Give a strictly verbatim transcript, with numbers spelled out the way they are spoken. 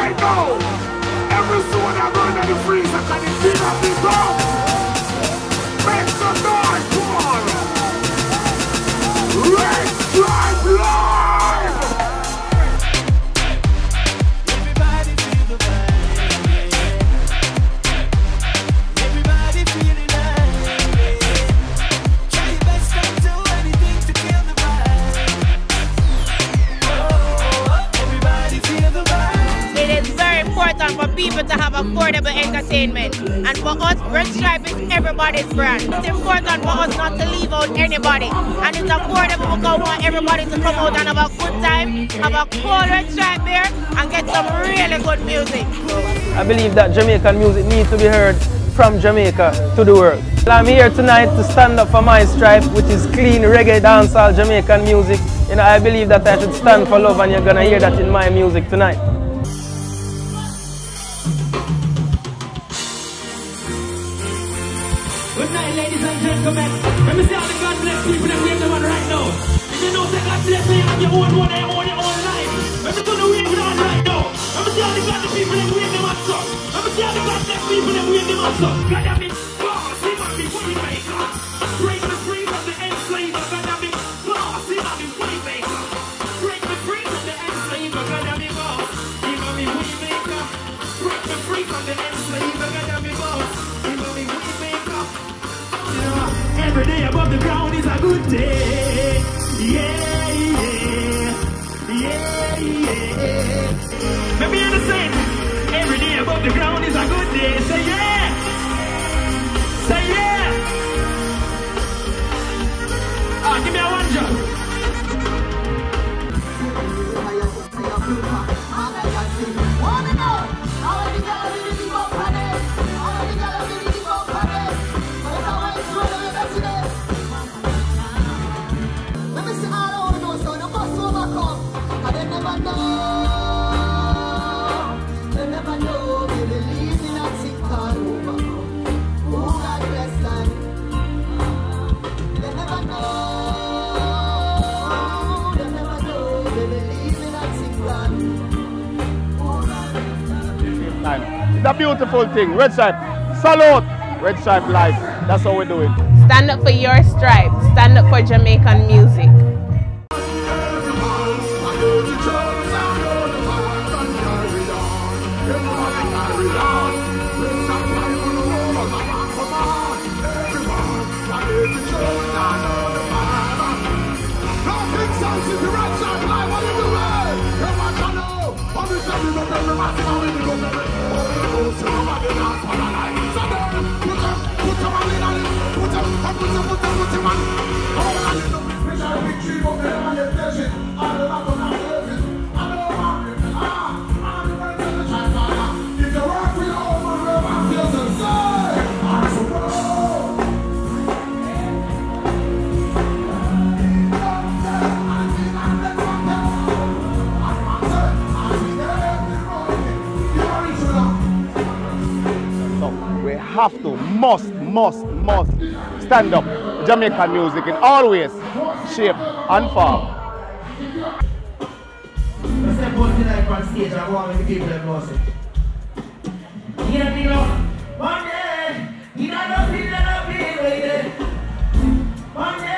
right now. Every soul that burn in the freezer can it feel up the ground. Make some noise, come on. Red Stripe Live. Everybody feel the vibe. Everybody feel the vibe. Try your best not to do anything to kill the vibe. Oh, everybody feel the vibe. It is very important for people to have affordable entertainment. And for us, Red Stripe is everybody's brand. It's important for us not to leave out anybody. And it's affordable because we want everybody to come out and have a good time, have a cool Red Stripe beer, and get some really good music. I believe that Jamaican music needs to be heard from Jamaica to the world. I'm here tonight to stand up for my stripe, which is clean reggae dancehall Jamaican music. You know, I believe that I should stand for love, and you're gonna hear that in my music tonight. Good night, ladies and gentlemen. Let me see all the God bless people that wave them on right now. If you know that God bless you, you have your own one and own your own life. Let me see the wave them on right now. Let me see all the God people that wave them on up. Let me see all the God bless people that wave them on up. God damn it, boss, he might be way maker. Break the free from the enslaver. God damn it, boss, he might be way maker. Break the free from the enslaver. God damn it, boss, he might be way maker. Break the free from the enslaver. God damn it, boss, he might be way maker. Every day above the ground is a good day. Yeah, yeah, yeah, yeah. Let me understand. Every day above the ground is a good day. Say yeah. Say yeah. Ah, give me a one job. It's a beautiful thing. Red Stripe, salute! Red Stripe Live. That's how we do it. Stand up for your stripe. Stand up for Jamaican music. Have to, must, must, must stand up Jamaican music in all ways, shape and form. Step out tonight on stage and walk with the people that know it. Hear me now. One day, you don't know people that are people. One day.